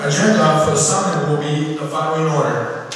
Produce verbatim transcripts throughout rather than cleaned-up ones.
agenda for the summit will be the following order.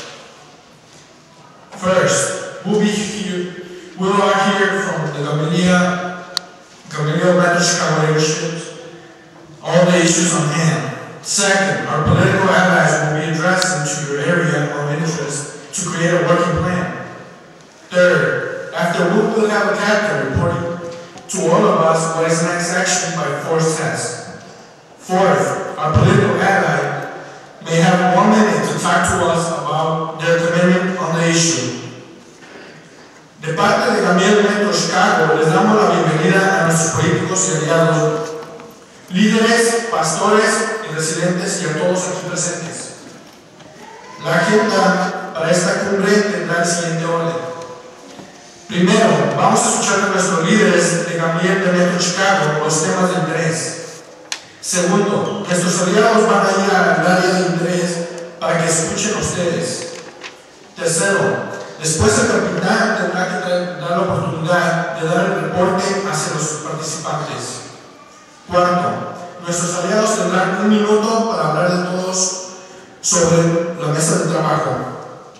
First, we'll be here, we are here from the Gamaliel, Gamaliel Metro Chicago leadership, all the issues on hand. Second, our political allies will be addressing to your area of interest to create a working plan. Third, after we will have a captain reporting to all of us what is next action by force test. Fourth, our political ally may have one minute to talk to us about their commitment on the issue. De parte de Gamaliel Metro Chicago, les damos la bienvenida a nuestros políticos y aliados, líderes, pastores y residentes y a todos aquí presentes. La agenda para esta cumbre tendrá el siguiente orden. Primero, vamos a escuchar a nuestros líderes de Gamaliel de Metro Chicago los temas de interés. Segundo, nuestros aliados van a ir al área de interés para que escuchen a ustedes. Tercero, después el capitán tendrá que dar la oportunidad de dar el reporte hacia los participantes. Cuarto, nuestros aliados tendrán un minuto para hablar de todos sobre la mesa de trabajo.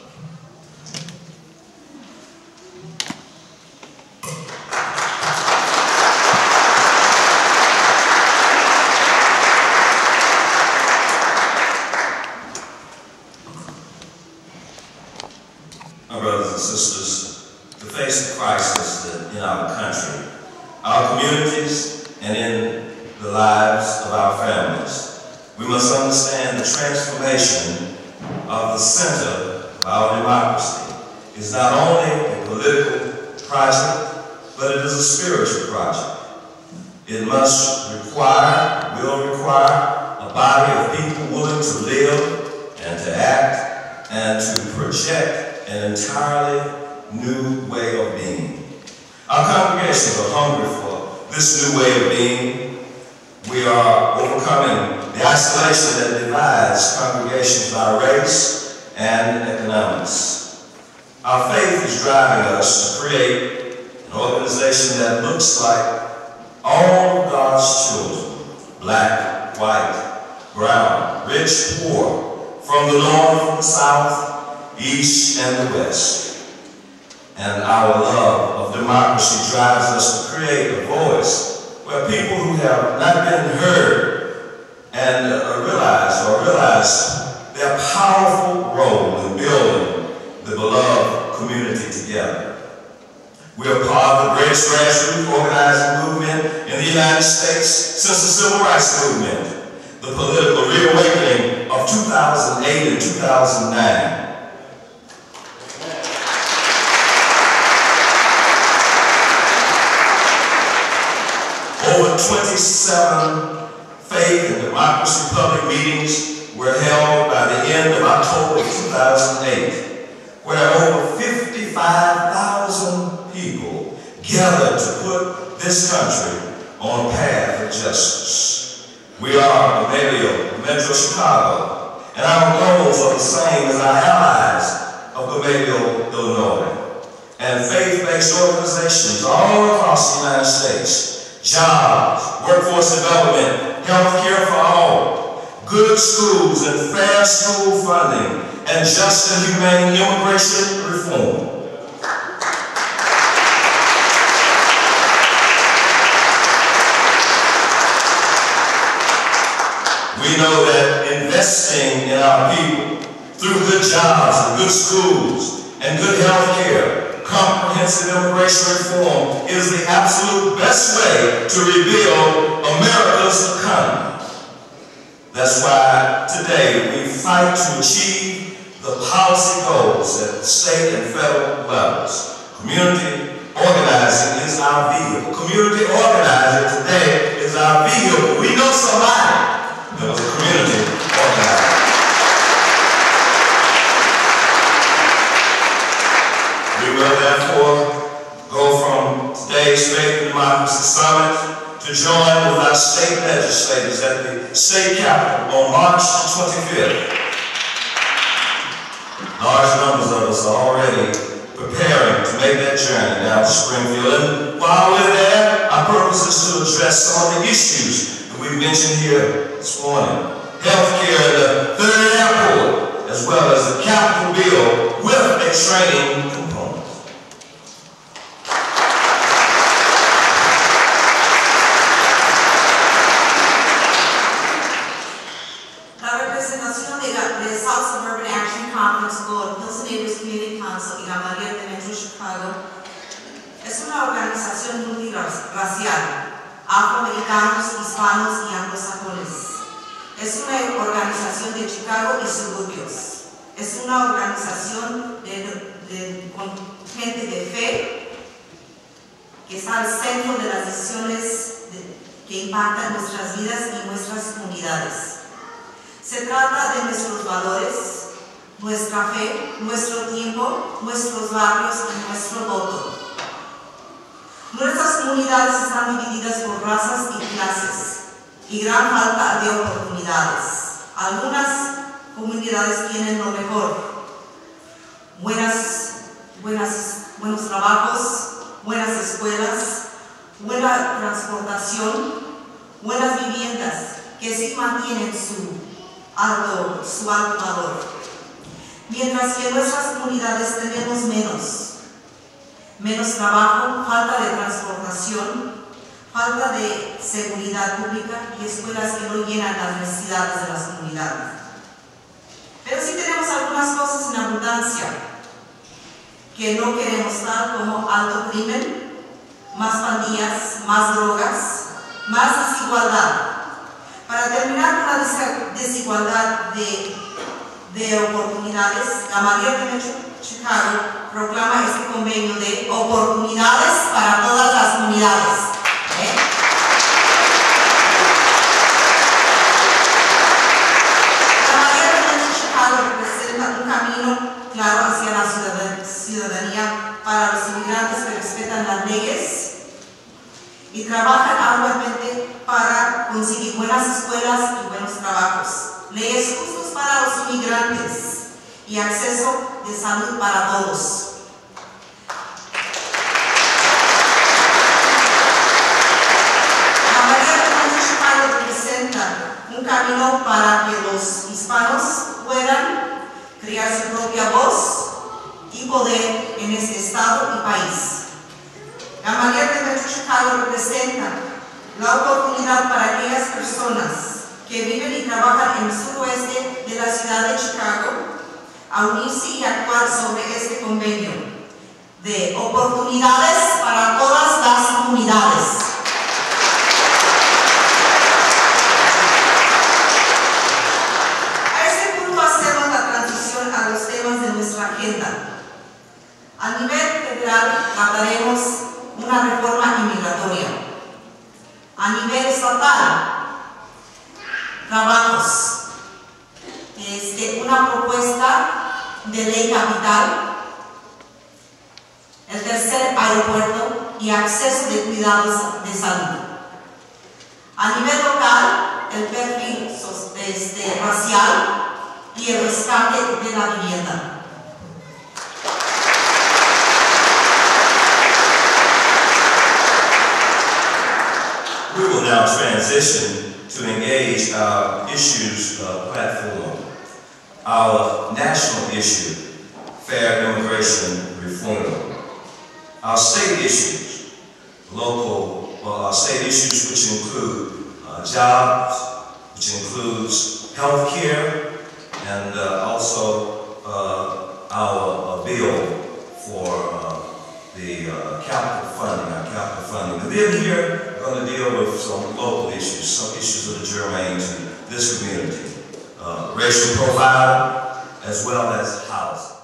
My brothers and sisters, to face the crisis in our country, our communities, and in the lives of our families, we must understand the transformation of the center of our democracy is not only a political project, but it is a spiritual project. It must require, will require, a body of people willing to live and to act and to project an entirely new way of being. Our congregations are hungry for this new way of being. We are overcoming the isolation that divides congregations by race and economics. Our faith is driving us to create an organization that looks like all of God's children, black, white, brown, rich, poor, from the north, from the south, east and the west. And our love of democracy drives us to create a voice where people who have not been heard and uh, realize or realize their powerful role in building the beloved community together. We are part of the greatest grassroots organizing movement in the United States since the Civil Rights Movement, the political reawakening of two thousand eight and two thousand nine. Over twenty-seven faith and democracy public meetings were held by the end of October two thousand eight, where over fifty-five thousand people gathered to put this country on a path of justice. We are Gamaliel, Metro Chicago, and our goals are the same as our allies of Gamaliel, Illinois, and faith-based organizations all across the United States. Jobs, workforce development, health care for all, good schools and fair school funding, and just and humane immigration reform. We know that investing in our people through good jobs and good schools and good health care, comprehensive immigration reform is the absolute best way to rebuild America's economy. That's why today we fight to achieve the policy goals at the state and federal levels. Community organizing is our vehicle. Community organizing today is our vehicle. We know somebody that was a community organizer. We will therefore go from today's Faith and Democracy Summit to join with our state legislators at the state capitol on March twenty-fifth. Large numbers of us are already preparing to make that journey down to Springfield. And while we're there, our purpose is to address some of the issues that we've mentioned here this morning. Healthcare and the a training component. La representación de la de South Suburban Action Conference Board, Pilsen Neighbors Community Council y la María de Metro Chicago es una organización multirracial, afroamericanos, hispanos y anglosajones. Es una organización de Chicago y suburbios. Es una organización de, de, con gente de fe que está al centro de las decisiones de, que impactan nuestras vidas y nuestras comunidades. Se trata de nuestros valores, nuestra fe, nuestro tiempo, nuestros barrios y nuestro voto. Nuestras comunidades están divididas por razas y clases y gran falta de oportunidades. Algunas comunidades tienen lo mejor: buenas, buenas, buenos trabajos, buenas escuelas, buena transportación, buenas viviendas que sí mantienen su alto, su alto valor. Mientras que en nuestras comunidades tenemos menos, menos trabajo, falta de transportación, falta de seguridad pública y escuelas que no llenan las necesidades de las comunidades. Pero sí tenemos algunas cosas en abundancia que no queremos dar, como alto crimen, más pandillas, más drogas, más desigualdad. Para terminar con la desigualdad de, de oportunidades, la María de Metro Chicago proclama este convenio de oportunidades para todas las comunidades. ¿Eh? La María de Metro Chicago representa un camino claro hacia la ciudadanía para los inmigrantes que respetan las leyes y trabajan arduamente para conseguir buenas escuelas y buenos trabajos, leyes justas para los inmigrantes y acceso de salud para todos. La María de Metro Chicago representa un camino para que los hispanos puedan crear su propia voz y poder en este estado y país. La María de Metro Chicago representa la oportunidad para aquellas personas que viven y trabajan en el suroeste de la ciudad de Chicago a unirse y actuar sobre este convenio de oportunidades para todas las comunidades. A este punto hacemos la transición a los temas de nuestra agenda. A nivel federal trataremos una reforma inmigratoria. A nivel estatal, trabajos, este, una propuesta de ley capital, el tercer aeropuerto y acceso de cuidados de salud. A nivel local, el perfil este, racial y el rescate de la vivienda. We will now transition to engage our issues uh, platform, our national issue, fair immigration reform, our state issues, local, well, our state issues which include uh, jobs, which includes health care, and uh, also uh, our uh, bill for uh, the uh, capital funding, our capital funding. And then here, we're going to deal with some local issues, some issues that are germane to this community, uh, racial profiling, as well as housing.